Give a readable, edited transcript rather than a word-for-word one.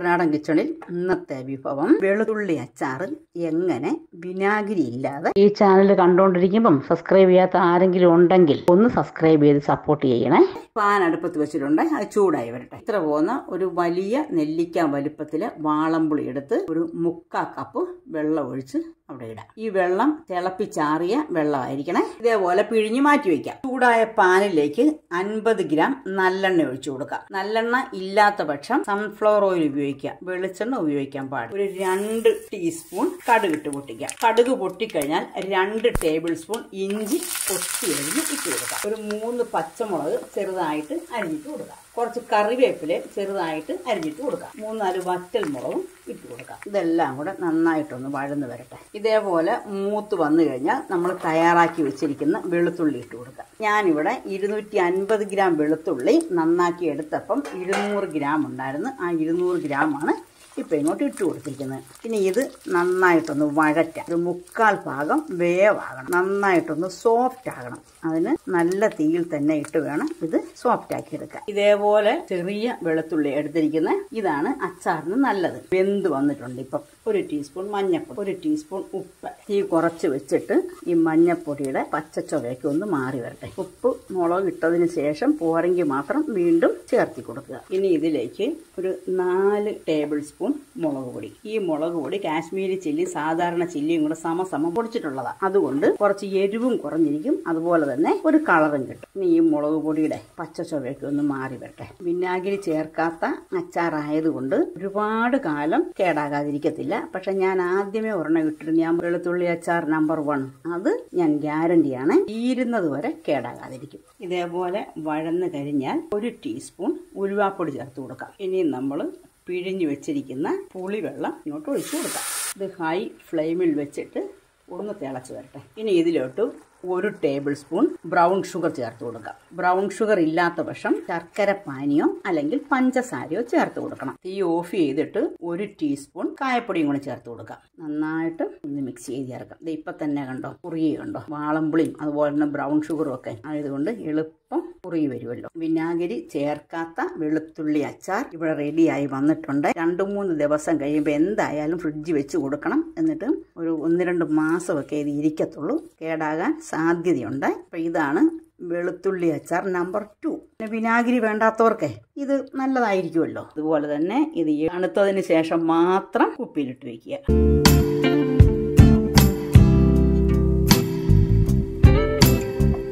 കുട്ടനാടൻ കിച്ചണിൽ ഇന്നത്തെ വിഭവം വെളുത്തുള്ളി അച്ചാർ എങ്ങനെ വിനാഗിരി ഇല്ലാതെ. ഈ ചാനൽ കണ്ടുകൊണ്ടിരിക്കുമ്പം സബ്സ്ക്രൈബ് ചെയ്യാത്ത ആരെങ്കിലും ഉണ്ടെങ്കിൽ ഒന്ന് സബ്സ്ക്രൈബ് ചെയ്ത് സപ്പോർട്ട് ചെയ്യണേ. പാൻ അടുപ്പത്ത് വെച്ചിട്ടുണ്ട്, അത് ചൂടായി വരട്ടെ. ഇത്ര പോകുന്ന ഒരു വലിയ നെല്ലിക്ക വലുപ്പത്തില് വാളംപുളി എടുത്ത് ഒരു 3/4 കപ്പ് വെള്ളം ഒഴിച്ച് അവിടെ ഇടാം. ഈ വെള്ളം തിളപ്പിച്ചാറിയ വെള്ളമായിരിക്കണേ. ഇതേപോലെ പിഴിഞ്ഞ് മാറ്റി വയ്ക്കാം. ചൂടായ പാനിലേക്ക് 50 ഗ്രാം നല്ലെണ്ണ ഒഴിച്ചു കൊടുക്കാം. നല്ലെണ്ണ ഇല്ലാത്ത പക്ഷം സൺഫ്ലവർ ഓയിൽ ഉപയോഗിക്കാം, വെളിച്ചെണ്ണ ഉപയോഗിക്കാൻ പാടില്ല. ഒരു 2 ടീസ്പൂൺ കടുക് ഇട്ട് പൊട്ടിക്കാം. കടുക് പൊട്ടിക്കഴിഞ്ഞാൽ 2 ടേബിൾ സ്പൂൺ ഇഞ്ചി കൊത്തിയരിഞ്ഞ് ഇട്ട് കൊടുക്കാം. ഒരു 3 പച്ചമുളക് ചെറുതായിട്ട് അരിഞ്ഞിട്ട് കൊടുക്കാം. കുറച്ച് കറിവേപ്പില ചെറുതായിട്ട് അരിഞ്ഞിട്ട് കൊടുക്കാം. 3-4 വറ്റൽ മുളകും ഇട്ട് കൊടുക്കാം. ഇതെല്ലാം കൂടെ നന്നായിട്ടൊന്ന് വഴന്ന് വരട്ടെ. ഇതേപോലെ മൂത്ത് വന്നു കഴിഞ്ഞാൽ നമ്മൾ തയ്യാറാക്കി വെച്ചിരിക്കുന്ന വെളുത്തുള്ളി ഇട്ട് കൊടുക്കാം. ഞാനിവിടെ 250 ഗ്രാം വെളുത്തുള്ളി നന്നാക്കി എടുത്തപ്പം 200 ഗ്രാം ഉണ്ടായിരുന്നു. ആ 200 ഗ്രാമാണ് ഇപ്പം ഇങ്ങോട്ട് ഇട്ട് കൊടുത്തിരിക്കുന്നത്. ഇനി ഇത് നന്നായിട്ടൊന്ന് വഴറ്റാം. ഒരു 3/4 ഭാഗം വേവാകണം, നന്നായിട്ടൊന്ന് സോഫ്റ്റ് ആകണം. അതിന് നല്ല തീയിൽ തന്നെ ഇട്ട് വേണം ഇത് സോഫ്റ്റ് ആക്കി എടുക്കാൻ. ഇതേപോലെ ചെറിയ വെളുത്തുള്ളി എടുത്തിരിക്കുന്ന ഇതാണ് അച്ചാറിന് നല്ലത്. വെന്ത് വന്നിട്ടുണ്ട്. ഇപ്പം 1 ടീസ്പൂൺ മഞ്ഞൾപ്പൊടി, 1 ടീസ്പൂൺ ഉപ്പ്. തീ കുറച്ച് വെച്ചിട്ട് ഈ മഞ്ഞൾപ്പൊടിയുടെ പച്ചച്ചൊവയൊക്കെ ഒന്ന് മാറി വരട്ടെ. ഉപ്പ് മുളക് ഇട്ടതിന് ശേഷം പോരെങ്കിൽ മാത്രം വീണ്ടും ചേർത്തി കൊടുക്കുക. ഇനി ഇതിലേക്ക് ഒരു 4 ടേബിൾ സ്പൂൺ മുളക് പൊടി. ഈ മുളക് പൊടി കാശ്മീരി ചില്ലി സാധാരണ ചില്ലിയും കൂടെ സമസമം പൊടിച്ചിട്ടുള്ളതാണ്. അതുകൊണ്ട് കുറച്ച് എരിവും കുറഞ്ഞിരിക്കും, അതുപോലെ തന്നെ ഒരു കളറും കിട്ടും. ഇനി ഈ മുളക് പൊടിയുടെ പച്ച ചൊവയൊക്കെ ഒന്ന് മാറി വരട്ടെ. വിനാഗിരി ചേർക്കാത്ത അച്ചാറായതുകൊണ്ട് ഒരുപാട് കാലം കേടാകാതിരിക്കത്തില്ല. പക്ഷെ ഞാൻ ആദ്യമേ ഒരെണ്ണം ഇട്ടിട്ട് ഞാൻ വെളുത്തുള്ളി അച്ചാർ നമ്പർ 1, അത് ഞാൻ ഗ്യാരണ്ടിയാണ്, തീരുന്നത് വരെ കേടാകാതിരിക്കും. ഇതേപോലെ വഴന്ന് കഴിഞ്ഞാൽ 1 ടീസ്പൂൺ ഉലുവാപ്പൊടി ചേർത്ത് കൊടുക്കാം. ഇനി നമ്മൾ പിഴിഞ്ഞു വെച്ചിരിക്കുന്ന പുളിവെള്ളം ഇങ്ങോട്ട് ഒഴിച്ചു കൊടുക്കാം. ഇത് ഹൈ ഫ്ലെയിമിൽ വെച്ചിട്ട് ഒന്ന് തിളച്ച് വരട്ടെ. ഇനി ഇതിലോട്ട് 1 ടേബിൾ സ്പൂൺ ബ്രൗൺ ഷുഗർ ചേർത്ത് കൊടുക്കാം. ബ്രൗൺ ഷുഗർ ഇല്ലാത്ത പക്ഷം ശർക്കര പാനിയോ അല്ലെങ്കിൽ പഞ്ചസാരയോ ചേർത്ത് കൊടുക്കണം. തീ ഓഫ് ചെയ്തിട്ട് 1 ടീസ്പൂൺ കായപ്പൊടിയും കൂടി ചേർത്ത് കൊടുക്കാം. നന്നായിട്ട് ഒന്ന് മിക്സ് ചെയ്ത് ചേർക്കാം. ഇത് ഇപ്പം തന്നെ കണ്ടോ കുറുകി കണ്ടോ. വാളംപുളിയും അതുപോലെ തന്നെ ബ്രൗൺ ഷുഗറും ഒക്കെ ആയതുകൊണ്ട് എളുപ്പം കുറുകി വരുമല്ലോ. വിനാഗിരി ചേർക്കാത്ത വെളുത്തുള്ളി അച്ചാർ ഇവിടെ റെഡിയായി വന്നിട്ടുണ്ട്. 2-3 ദിവസം കഴിയുമ്പോൾ എന്തായാലും ഫ്രിഡ്ജിൽ വെച്ച് കൊടുക്കണം. എന്നിട്ട് ഒരു 1-2 മാസമൊക്കെ ഇത് ഇരിക്കത്തുള്ളൂ, കേടാകാൻ സാധ്യതയുണ്ട്. അപ്പൊ ഇതാണ് വെളുത്തുള്ളി അച്ചാർ നമ്പർ 2. വിനാഗിരി വേണ്ടാത്തവർക്ക് ഇത് നല്ലതായിരിക്കുമല്ലോ. അതുപോലെ തന്നെ ഇത് തണുത്തതിന് ശേഷം മാത്രം കുപ്പിയിലിട്ട് വെക്കുക.